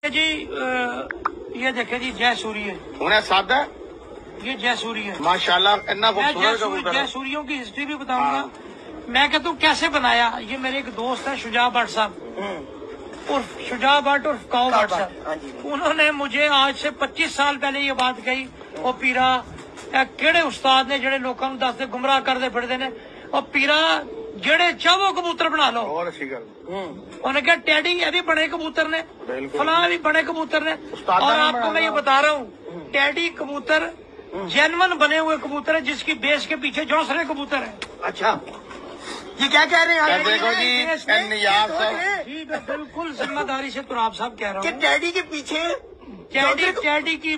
جی یہ دیکھیں جی جے سوری ہے انہیں سادہ یہ جے سوری ہے ماشاءاللہ اتنا میں خوبصورت جے سوریوں کی ہسٹری بھی بتاؤں گا. میں کہتا ہوں کیسے بنایا. یہ میرے ایک دوست ہے شجاع بٹ صاحب عرف شجاع بٹ عرف کاؤ بٹ صاحب. انہوں نے مجھے آج سے 25 سال پہلے یہ بات کہی وہ پیرا کہڑے استاد نے جڑے لوگوں کو دستے گمراہ کرتے پھرتے نے اور پیرا جڑے چاہو کبوتر بنا لو. اور اچھی گل انہوں نے کہا ٹیڈی یہ بھی بڑے کبوتر نے فلاں بھی بڑے کبوتر نے. اور آپ کو میں یہ بتا رہا ہوں ٹیڈی کبوتر جینون بنے ہوئے کبوتر ہے جس کی بیس کے پیچھے جوسرے کبوتر ہیں. اچھا یہ کیا کہہ رہے ہیں دیکھو جی نیاز صاحب جی میں بالکل ذمہ داری سے تراب صاحب کہہ رہا کہ ہوں ڈیڈی کے پیچھے ٹیڈی کی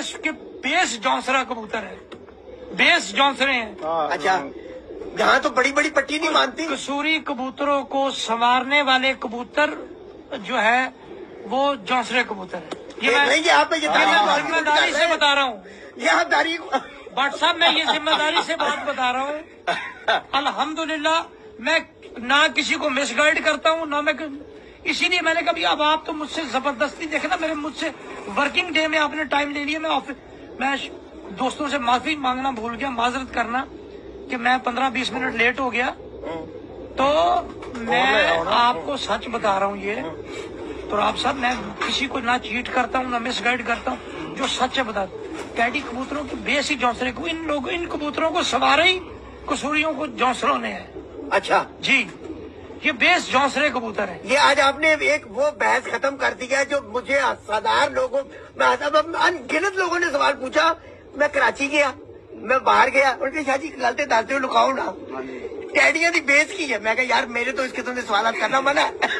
بیس جونسرا کبوتر ہے. بیس جونسرے ہیں. اچھا یہاں تو بڑی بڑی پٹی نہیں مانتی. قصوری کبوتروں کو سنوارنے والے کبوتر جو ہے وہ جونسرے کبوتر ہے. یہ آپ ذمہ داری سے بتا رہا ہوں یہاں داری بٹ صاحب میں یہ ذمہ داری سے بات بتا رہا ہوں. الحمدللہ میں نہ کسی کو مس گائیڈ کرتا ہوں نہ میں اسی لیے میں نے کبھی اب آپ تو مجھ سے زبردستی دیکھنا میرے مجھ سے ورکنگ ڈے میں آپ نے ٹائم لے لیا. میں دوستوں سے معافی مانگنا بھول گیا معذرت کرنا کہ میں 15-20 منٹ لیٹ ہو گیا. تو میں آپ کو سچ بتا رہا ہوں یہ تو آپ صاحب میں کسی کو نہ چیٹ کرتا ہوں نہ مس گائیڈ کرتا ہوں جو سچ ہے بتا. ٹیڈی کبوتروں کی بیس ہی جونسرے کو ان کبوتروں کو سوارے ہی قصوریوں کو جونسروں نے ہے. اچھا جی یہ بیس جونسرے کبوتر ہے. یہ آج آپ نے ایک وہ بحث ختم کر دیا جو مجھے سادار لوگوں میں ان گنت لوگوں نے سوال پوچھا. میں کراچی گیا میں باہر گیا ان کے شاہ جی غلطی دستے ہوئے لکھاؤں نا ٹیڈیاں دی بیس کی ہے. میں کہا یار میرے تو اس قسم کے سوالات کرنا منع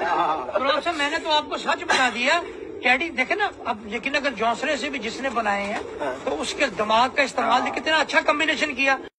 ہے. میں نے تو آپ کو سچ بتا دیا ٹیڈی دیکھیں نا اب لیکن اگر جونسرے سے بھی جس نے بنائے ہیں تو اس کے دماغ کا استعمال کتنا اچھا کمبینیشن کیا.